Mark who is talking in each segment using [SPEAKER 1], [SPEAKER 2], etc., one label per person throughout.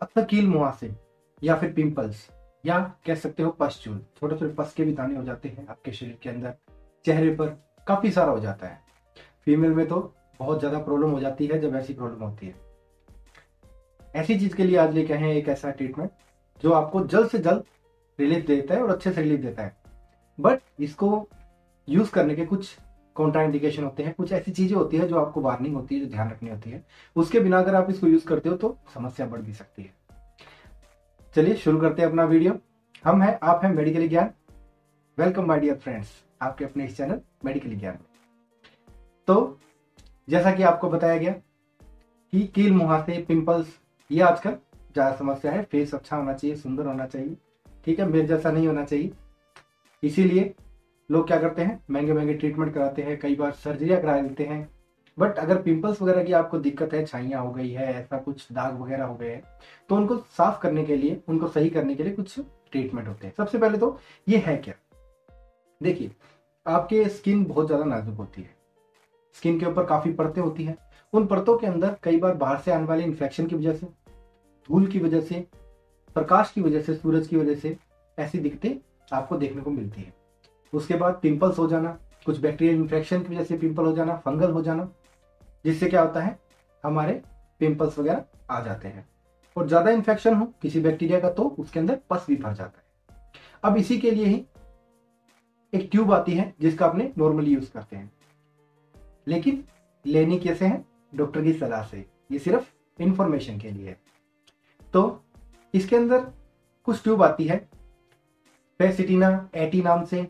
[SPEAKER 1] अक्सर कील मुहासे या फिर पिंपल्स या कह सकते हो पस्चूल, छोटे छोटे पस के भी दाने हो जाते हैं आपके शरीर के अंदर, चेहरे पर काफी सारा हो जाता है। फीमेल में तो बहुत ज्यादा प्रॉब्लम हो जाती है जब ऐसी प्रॉब्लम होती है। ऐसी चीज के लिए आज लेके आए हैं एक ऐसा ट्रीटमेंट जो आपको जल्द से जल्द रिलीफ देता है और अच्छे से रिलीफ देता है। बट इसको यूज करने के कुछ कॉन्ट्राइंडिकेशन होते हैं, कुछ ऐसी चीजें होती है जो आपको वार्निंग होती है, जो ध्यान रखनी होती है। उसके बिना अगर आप इसको यूज करते हो तो समस्या बढ़ भी सकती है। चलिए शुरू करते हैं अपना वीडियो। हम हैं, आप हैं मेडिकल ज्ञान। वेलकम माय डियर फ्रेंड्स, आपके अपने इस चैनल मेडिकल ज्ञान में। तो जैसा कि आपको बताया गया कि कील मुहासे, पिंपल्स, ये आजकल ज्यादा समस्या है। फेस अच्छा होना चाहिए, सुंदर होना चाहिए, ठीक है, मेरे जैसा नहीं होना चाहिए। इसीलिए लोग क्या करते हैं, महंगे महंगे ट्रीटमेंट कराते हैं, कई बार सर्जरियां करा लेते हैं। बट अगर पिंपल्स वगैरह की आपको दिक्कत है, छाइयां हो गई है, ऐसा कुछ दाग वगैरह हो गए हैं, तो उनको साफ करने के लिए, उनको सही करने के लिए कुछ ट्रीटमेंट होते हैं। सबसे पहले तो ये है क्या, देखिए, आपके स्किन बहुत ज्यादा नाजुक होती है। स्किन के ऊपर काफी परतें होती हैं। उन परतों के अंदर कई बार बाहर से आने वाले इन्फेक्शन की वजह से, धूल की वजह से, प्रकाश की वजह से, सूरज की वजह से ऐसी दिक्कतें आपको देखने को मिलती है। उसके बाद पिंपल्स हो जाना, कुछ बैक्टीरियल इन्फेक्शन की वजह से पिंपल हो जाना, फंगल हो जाना, जिससे क्या होता है, हमारे पिंपल्स वगैरह आ जाते हैं। और ज्यादा इन्फेक्शन हो किसी बैक्टीरिया का तो उसके अंदर पस भी भर जाता है। अब इसी के लिए ही एक ट्यूब आती है जिसका अपने नॉर्मली यूज करते हैं, लेकिन लेनी कैसे है, डॉक्टर की सलाह से। ये सिर्फ इंफॉर्मेशन के लिए है। तो इसके अंदर कुछ ट्यूब आती है, पेसिटिना एटी नाम से,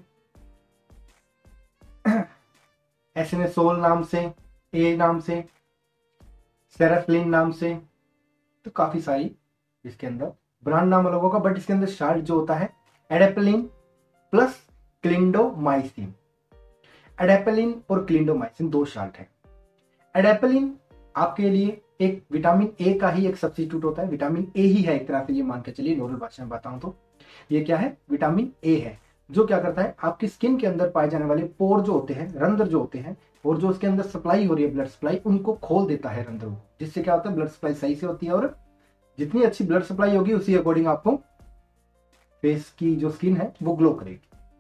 [SPEAKER 1] एसनेसोल नाम से, ए नाम से, सेराफ्लिन नाम से, तो काफी सारी इसके अंदर ब्रांड नाम अलग होगा, बट इसके अंदर शार्ट जो होता है एडेपेलिन प्लस क्लिंडोमाइसिन। एडेपेलिन और क्लिंडोमाइसिन दो शार्ट है। एडेपेलिन आपके लिए एक विटामिन ए का ही एक सब्स्टिट्यूट होता है, विटामिन ए ही है एक तरह से, ये मान के चलिए, नॉर्मल भाषा में बताऊं तो ये क्या है, विटामिन ए है, जो क्या करता है, आपकी स्किन के अंदर पाए जाने वाले पोर जो होते हैं, रंध्र जो होते हैं, और जो उसके अंदर सप्लाई हो रही है ब्लड सप्लाई, उनको खोल देता है रंध्रों को, जिससे क्या होता है, ब्लड सप्लाई सही से होती है। और जितनी अच्छी ब्लड सप्लाई होगी उसी अकॉर्डिंग आपको फेस की जो स्किन है वो ग्लो करेगी।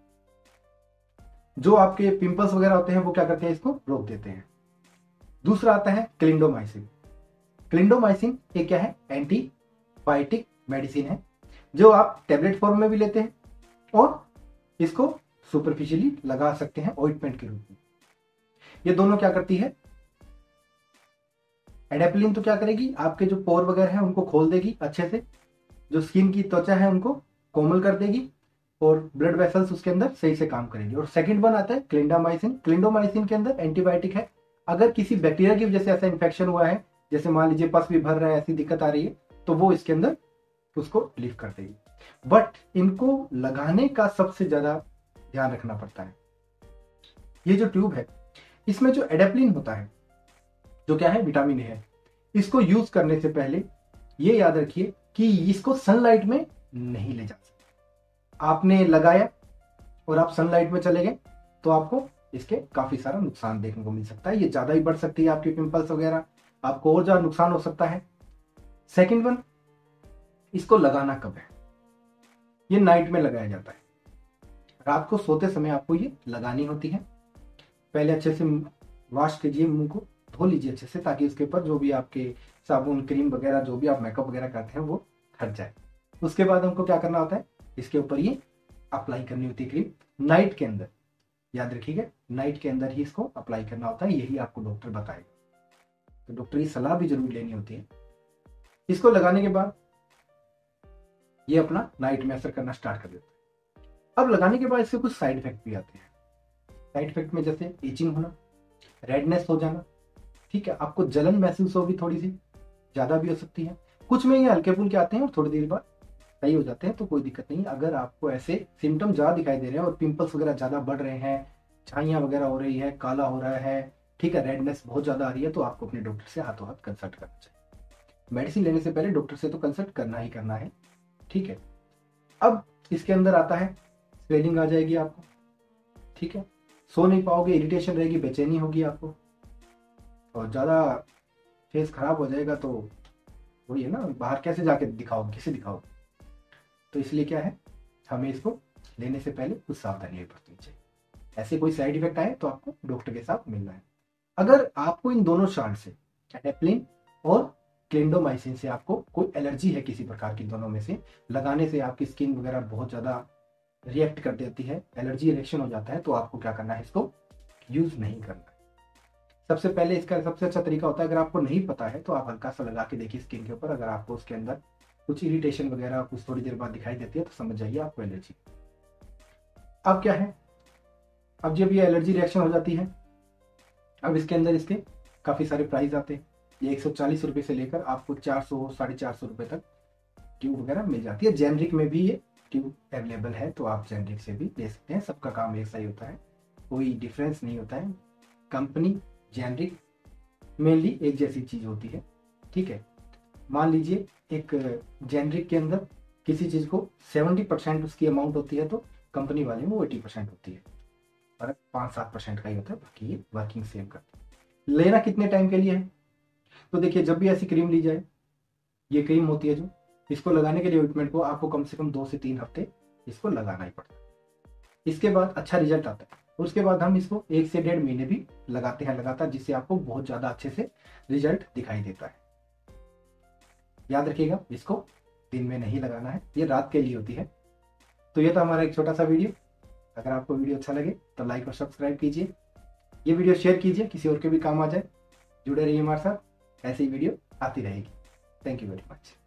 [SPEAKER 1] जो आपके पिंपल्स वगैरह होते हैं वो क्या करते हैं, इसको रोक देते हैं। दूसरा आता है क्लिंडोमाइसिन। क्लिंडोमाइसिन ये क्या है, एंटीबायोटिक मेडिसिन है, जो आप टेबलेट फॉर्म में भी लेते हैं और इसको सुपरफिशियली लगा सकते हैं ऑइंटमेंट के रूप में। ये दोनों क्या करती है, एडेपेलिन तो क्या करेगी, आपके जो पोर वगैरह है उनको खोल देगी अच्छे से, जो स्किन की त्वचा है उनको कोमल कर देगी, और ब्लड वेसल्स उसके अंदर सही से काम करेंगी। और सेकंड वन आता है क्लिंडामाइसिन। क्लिंडोमाइसिन के अंदर एंटीबायोटिक है। अगर किसी बैक्टीरिया की वजह से ऐसा इन्फेक्शन हुआ है, जैसे मान लीजिए पस भी भर रहा है, ऐसी दिक्कत आ रही है, तो वो इसके अंदर उसको रिलीफ कर देगी। बट इनको लगाने का सबसे ज्यादा ध्यान रखना पड़ता है। ये जो ट्यूब है, इसमें जो एडेपेलिन होता है, जो क्या है, विटामिन ए है, इसको यूज करने से पहले ये याद रखिए कि इसको सनलाइट में नहीं ले जा सकते। आपने लगाया और आप सनलाइट में चले गए तो आपको इसके काफी सारा नुकसान देखने को मिल सकता है। ये ज्यादा ही बढ़ सकती है आपकी पिंपल्स वगैरह, आपको और ज्यादा नुकसान हो सकता है। सेकंड वन, इसको लगाना कब है, ये नाइट में लगाया जाता है। रात को सोते समय आपको ये लगानी होती है। पहले अच्छे से वॉश कीजिए, मुंह को धो लीजिए अच्छे से, ताकि उसके ऊपर जो भी आपके साबुन, क्रीम वगैरह, जो भी आप मेकअप वगैरह करते हैं वो हट जाए। उसके बाद हमको क्या करना होता है, इसके ऊपर ये अप्लाई करनी होती है क्रीम, नाइट के अंदर। याद रखिएगा, नाइट के अंदर ही इसको अप्लाई करना होता है, यही आपको डॉक्टर बताएगा। तो डॉक्टर की सलाह भी जरूर लेनी होती है। इसको लगाने के बाद ये अपना नाइट में असर करना स्टार्ट कर देता है। अब लगाने के बाद इसके कुछ साइड इफेक्ट भी आते हैं। साइड इफेक्ट में जैसे इचिंग होना, रेडनेस हो जाना, ठीक है, आपको जलन महसूस होगी, थोड़ी सी ज्यादा भी हो सकती है। कुछ में ये हल्के फुल्के आते हैं और थोड़ी देर बाद सही हो जाते हैं, तो कोई दिक्कत नहीं। अगर आपको ऐसे सिम्टम ज्यादा दिखाई दे रहे हैं और पिंपल्स वगैरह ज्यादा बढ़ रहे हैं, छाइयां वगैरह हो रही है, काला हो रहा है, ठीक है, रेडनेस बहुत ज्यादा आ रही है, तो आपको अपने डॉक्टर से हाथों हाथ कंसल्ट करना चाहिए। मेडिसिन लेने से पहले डॉक्टर से तो कंसल्ट करना ही करना है, ठीक है। अब इसके अंदर आता है स्वेलिंग आ जाएगी आपको, ठीक है, सो नहीं पाओगे, इरिटेशन रहेगी, बेचैनी होगी आपको, और ज्यादा फेस खराब हो जाएगा तो वही है ना, बाहर कैसे जाके दिखाओगे, किसे दिखाओगे। तो इसलिए क्या है, हमें इसको लेने से पहले कुछ सावधानी बरतनी चाहिए। ऐसे कोई साइड इफेक्ट आए तो आपको डॉक्टर के साथ मिलना है। अगर आपको इन दोनों शांट से, एडेप्लिन और क्लिंडोमाइसिन से, आपको कोई एलर्जी है किसी प्रकार की, दोनों में से लगाने से आपकी स्किन वगैरह बहुत ज़्यादा रिएक्ट कर देती है, एलर्जी रिएक्शन हो जाता है, तो आपको क्या करना है, इसको यूज़ नहीं करना है। सबसे पहले इसका सबसे अच्छा तरीका होता है, अगर आपको नहीं पता है तो आप हल्का सा लगा के देखिए स्किन के ऊपर, अगर आपको उसके अंदर कुछ इरिटेशन वगैरह कुछ थोड़ी देर बाद दिखाई देती है तो समझ जाइए आपको एलर्जी। अब क्या है, अब जब ये एलर्जी रिएक्शन हो जाती है, अब इसके अंदर इसके काफ़ी सारे प्राइस आते हैं। ये 140 रुपये से लेकर आपको 400 450 रुपये तक ट्यूब वगैरह मिल जाती है। जेनरिक में भी ये ट्यूब अवेलेबल है, तो आप जेनरिक से भी ले सकते हैं। सबका काम एक सा ही होता है, कोई डिफरेंस नहीं होता है। कंपनी जेनरिक मेनली एक जैसी चीज़ होती है, ठीक है। मान लीजिए एक जेनरिक के अंदर किसी चीज़ को 70% उसकी अमाउंट होती है, तो कंपनी वाले में वो 80% होती है, फर्क 5-7% का ही होता है, बाकी ये वर्किंग सेम करता है। लेना कितने टाइम के लिए है, तो देखिए जब भी ऐसी क्रीम ली जाए, ये क्रीम होती है जो, इसको लगाने के लिए ऑइंटमेंट को आपको कम से कम 2 से 3 हफ्ते इसको लगाना ही पड़ता है। इसके बाद अच्छा रिजल्ट आता है, उसके बाद हम इसको 1 से 1.5 महीने भी लगाते हैं लगातार, जिससे आपको बहुत ज़्यादा अच्छे से रिजल्ट दिखाई देता है। याद रखिएगा, इसको दिन में नहीं लगाना है, ये रात के लिए होती है। तो ये था हमारा एक छोटा सा वीडियो। अगर आपको वीडियो अच्छा लगे तो लाइक और सब्सक्राइब कीजिए, ये वीडियो शेयर कीजिए, किसी और के भी काम आ जाए। जुड़े रहिए हमारे साथ, ऐसी वीडियो आती रहेगी। Thank you very much.